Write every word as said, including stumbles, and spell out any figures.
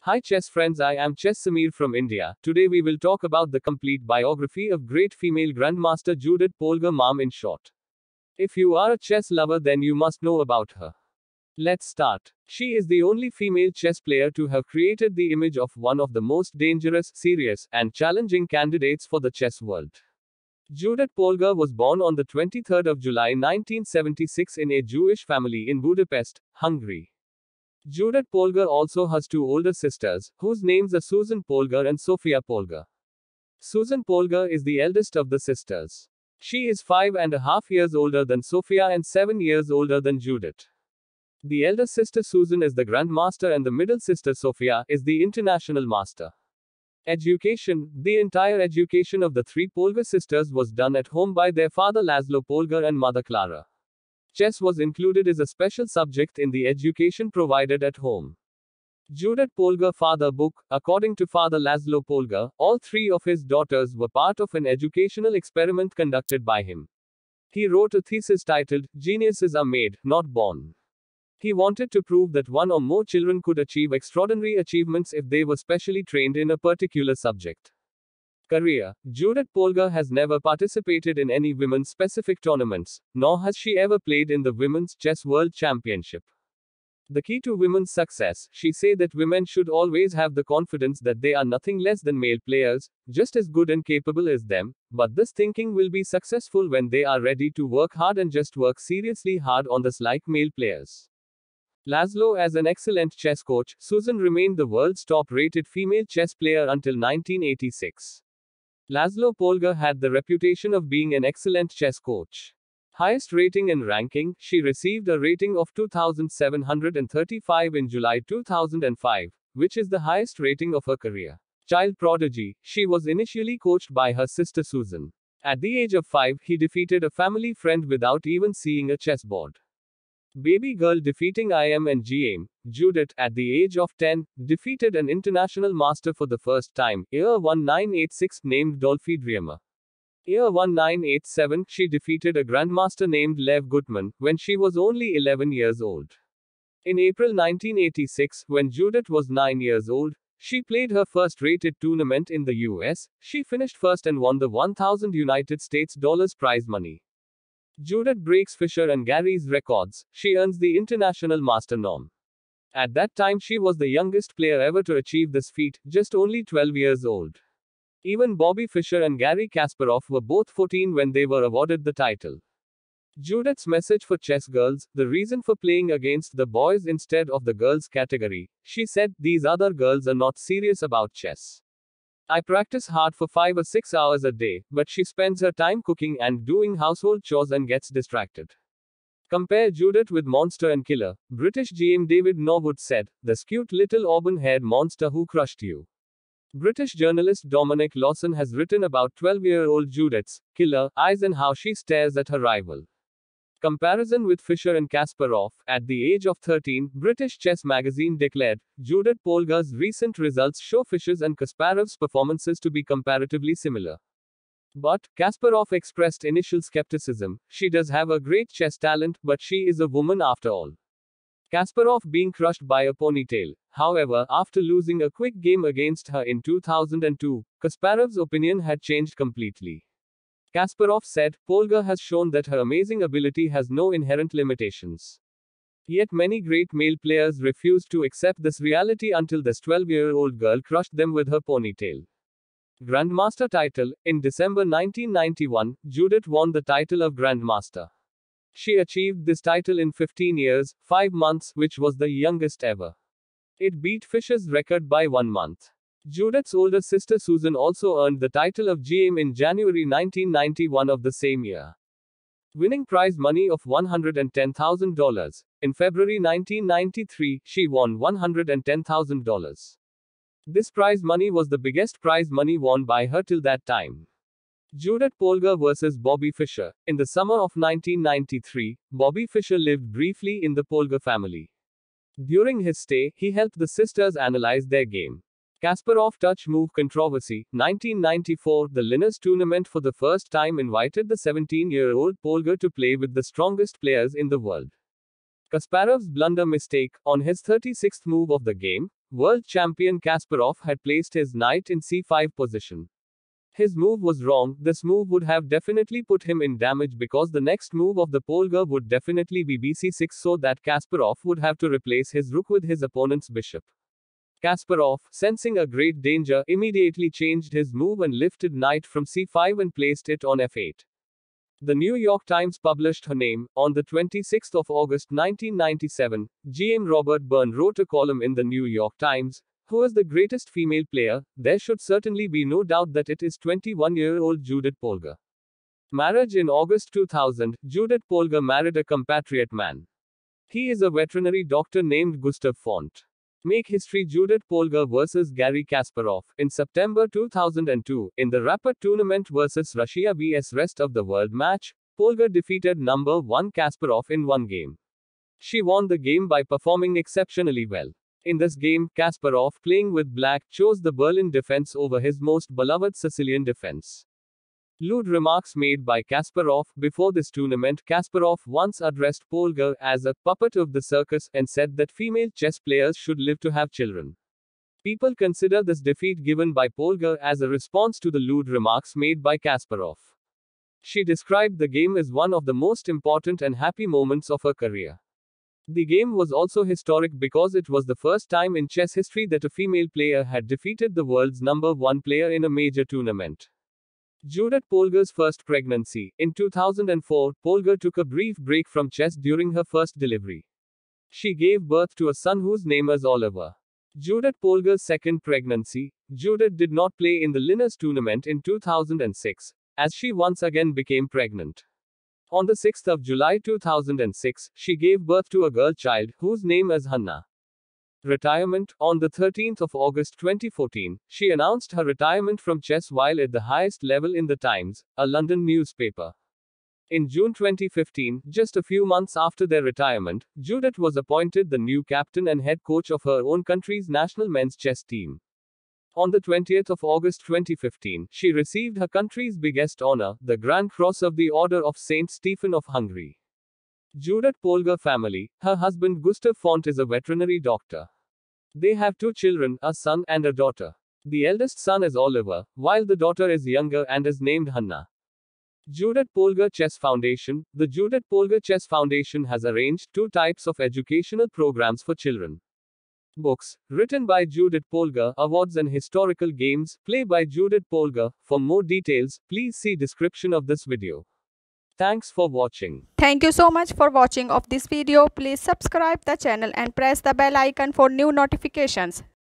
Hi chess friends, I am Chess Samir from India. Today we will talk about the complete biography of great female grandmaster Judith Polgar mom in short. If you are a chess lover then you must know about her. Let's start. She is the only female chess player to have created the image of one of the most dangerous, serious, and challenging candidates for the chess world. Judith Polgar was born on the twenty-third of July nineteen seventy-six in a Jewish family in Budapest, Hungary. Judith Polgar also has two older sisters, whose names are Susan Polgar and Sofia Polgar. Susan Polgar is the eldest of the sisters. She is five and a half years older than Sofia and seven years older than Judith. The elder sister Susan is the Grandmaster and the middle sister Sofia is the International Master. Education. The entire education of the three Polgar sisters was done at home by their father Laszlo Polgar and mother Clara. Chess was included as a special subject in the education provided at home. Judith Polgar father book. According to father Laszlo Polgar, all three of his daughters were part of an educational experiment conducted by him. He wrote a thesis titled, Geniuses are made, not born. He wanted to prove that one or more children could achieve extraordinary achievements if they were specially trained in a particular subject. Career. Judith Polgar has never participated in any women's specific tournaments, nor has she ever played in the Women's Chess World Championship. The key to women's success, she said that women should always have the confidence that they are nothing less than male players, just as good and capable as them, but this thinking will be successful when they are ready to work hard and just work seriously hard on this like male players. Laszlo as an excellent chess coach, Susan remained the world's top-rated female chess player until nineteen eighty-six. Laszlo Polgar had the reputation of being an excellent chess coach. Highest rating and ranking, she received a rating of two thousand seven hundred thirty-five in July two thousand five, which is the highest rating of her career. Child prodigy, she was initially coached by her sister Susan. At the age of five, he defeated a family friend without even seeing a chessboard. Baby girl defeating I M and G M, Judith, at the age of ten, defeated an international master for the first time, year nineteen eighty-six, named Dolphy Driemer. Year nineteen eighty-seven, she defeated a grandmaster named Lev Gutman, when she was only eleven years old. In April nineteen eighty-six, when Judith was nine years old, she played her first rated tournament in the U S, she finished first and won the one thousand United States dollars prize money. Judith breaks Fischer and Gary's records, she earns the International Master norm. At that time she was the youngest player ever to achieve this feat, just only twelve years old. Even Bobby Fischer and Garry Kasparov were both fourteen when they were awarded the title. Judith's message for chess girls, the reason for playing against the boys instead of the girls category, she said, these other girls are not serious about chess. I practice hard for five or six hours a day, but she spends her time cooking and doing household chores and gets distracted. Compare Judith with monster and killer. British G M David Norwood said, the cute little auburn-haired monster who crushed you. British journalist Dominic Lawson has written about twelve-year-old Judith's killer eyes and how she stares at her rival. Comparison with Fischer and Kasparov. At the age of thirteen, British Chess Magazine declared, Judith Polgar's recent results show Fischer's and Kasparov's performances to be comparatively similar. But, Kasparov expressed initial skepticism, she does have a great chess talent, but she is a woman after all. Kasparov being crushed by a ponytail. However, after losing a quick game against her in two thousand two, Kasparov's opinion had changed completely. Kasparov said, Polgar has shown that her amazing ability has no inherent limitations. Yet many great male players refused to accept this reality until this twelve-year-old girl crushed them with her ponytail. Grandmaster title. In December nineteen ninety-one, Judith won the title of Grandmaster. She achieved this title in fifteen years, five months, which was the youngest ever. It beat Fischer's record by one month. Judith's older sister Susan also earned the title of G M in January nineteen ninety-one of the same year, winning prize money of one hundred ten thousand dollars. In February nineteen ninety-three, she won one hundred ten thousand dollars. This prize money was the biggest prize money won by her till that time. Judith Polgar versus Bobby Fischer. In the summer of nineteen ninety-three, Bobby Fischer lived briefly in the Polgar family. During his stay, he helped the sisters analyze their game. Kasparov touch move controversy. nineteen ninety-four, the Linus tournament for the first time invited the seventeen-year-old Polgar to play with the strongest players in the world. Kasparov's blunder mistake. On his thirty-sixth move of the game, world champion Kasparov had placed his knight in c five position. His move was wrong. This move would have definitely put him in damage because the next move of the Polgar would definitely be b c six, so that Kasparov would have to replace his rook with his opponent's bishop. Kasparov, sensing a great danger, immediately changed his move and lifted knight from c five and placed it on f eight. The New York Times published her name. On the twenty-sixth of August nineteen ninety-seven, G M Robert Byrne wrote a column in the New York Times, "Who is the greatest female player? There should certainly be no doubt that it is twenty-one-year-old Judith Polgar." Marriage. In August two thousand, Judith Polgar married a compatriot man. He is a veterinary doctor named Gustav Font. Make history. Judith Polgar versus Garry Kasparov. In September two thousand two, in the Rapid Tournament versus Russia versus Rest of the World match, Polgar defeated number one Kasparov in one game. She won the game by performing exceptionally well. In this game, Kasparov, playing with black, chose the Berlin defense over his most beloved Sicilian defense. Lewd remarks made by Kasparov. Before this tournament, Kasparov once addressed Polgar as a puppet of the circus and said that female chess players should live to have children. People consider this defeat given by Polgar as a response to the lewd remarks made by Kasparov. She described the game as one of the most important and happy moments of her career. The game was also historic because it was the first time in chess history that a female player had defeated the world's number one player in a major tournament. Judith Polgar's first pregnancy. In two thousand four, Polgar took a brief break from chess during her first delivery. She gave birth to a son whose name is Oliver. Judith Polgar's second pregnancy. Judith did not play in the Linus tournament in two thousand six, as she once again became pregnant. On the sixth of July two thousand six, she gave birth to a girl child, whose name is Hannah. Retirement. On the thirteenth of August twenty fourteen, she announced her retirement from chess while at the highest level in the Times, a London newspaper. In June twenty fifteen, just a few months after their retirement, Judith was appointed the new captain and head coach of her own country's national men's chess team. On the twentieth of August twenty fifteen, she received her country's biggest honor, the Grand Cross of the Order of Saint Stephen of Hungary. Judith Polgar family. Her husband Gustav Font is a veterinary doctor. They have two children, a son and a daughter. The eldest son is Oliver, while the daughter is younger and is named Hannah. Judith Polgar Chess Foundation. The Judith Polgar Chess Foundation has arranged two types of educational programs for children. Books, written by Judith Polgar, awards and historical games, play by Judith Polgar. For more details, please see description of this video. Thanks for watching. Thank you so much for watching of this video. Please subscribe the channel and press the bell icon for new notifications.